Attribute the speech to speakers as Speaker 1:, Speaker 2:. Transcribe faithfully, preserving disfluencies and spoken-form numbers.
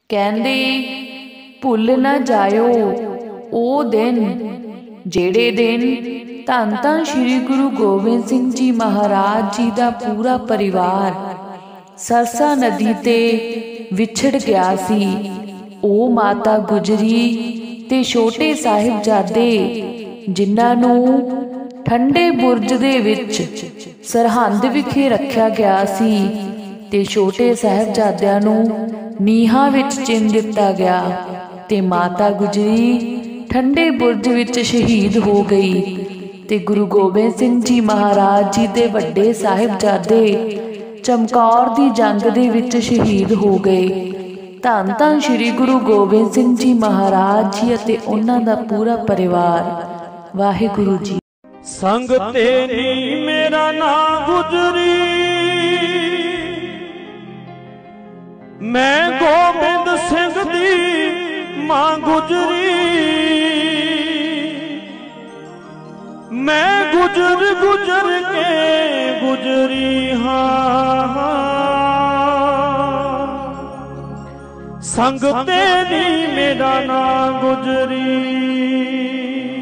Speaker 1: कहंदे भुल न जायो ओ दिन जेड़े दिन धन धन श्री गुरु गोबिंद सिंह जी महाराज जी का पूरा परिवार सरसा नदी ते विछड़ गया सी। ओ माता गुजरी ते छोटे साहिबजादे जिन्हां नूं ठंडे बुरज दे विच सरहंद विखे रखा गया सी ते छोटे साहिबजादियां नूं नीहां विच चिन दिता गया ते माता गुजरी ठंडे बुरज विच शहीद हो गई ते गुरु गोबिंद सिंह जी महाराज जी दे वड्डे साहिबजादे चमकौर दी जंग दे विच शहीद हो गए। धन धन श्री गुरु गोबिंद सिंह जी महाराज जी अते उन्हां दा पूरा परिवार। वाहिगुरु जी।
Speaker 2: संग तेरी मेरा ना गुजरी, मैं गोबिंद सिंह दी मां गुजरी, मैं गुजर गुजर के गुजरी हाँ। संग तेरी मेरा ना गुजरी।